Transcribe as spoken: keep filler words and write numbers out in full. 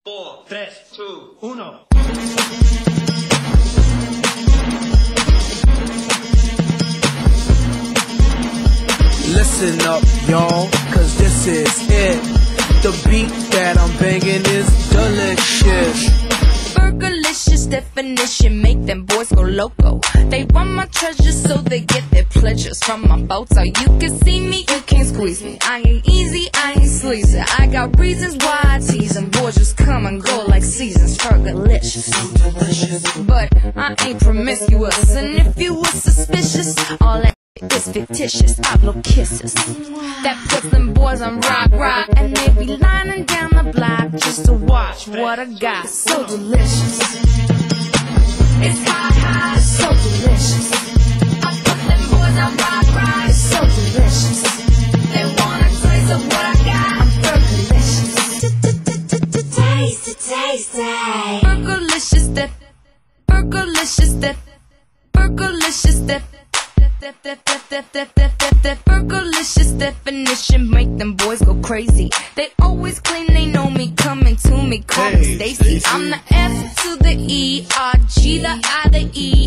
four, tres, two, uno. Listen up, y'all, cause this is it. The beat that I'm banging is delicious. Fergylicious definition, make them boys go loco. They want my treasures so they get their pleasures from my photo. You can see me, you can't squeeze me. I ain't easy, I ain't sleazy. I got reasons why I tease them. Boys just come and go like seasons. Fergylicious, but I ain't promiscuous. And if you were suspicious, all that it's fictitious. I blow kisses that puts them boys on rock, rock, and they be lining down the block just to watch what I got. So delicious, it's hot, hot, it's so delicious. I put them boys on rock, rock, it's so delicious. They want a taste of what I got. I'm Fergylicious, taste it, taste it. Fergylicious, that Fergylicious, that Fergylicious, that Fergylicious definition, make them boys go crazy. They always claim they know me, coming to me, call me Stacy. I'm the F to the E, R, G, the I, the E.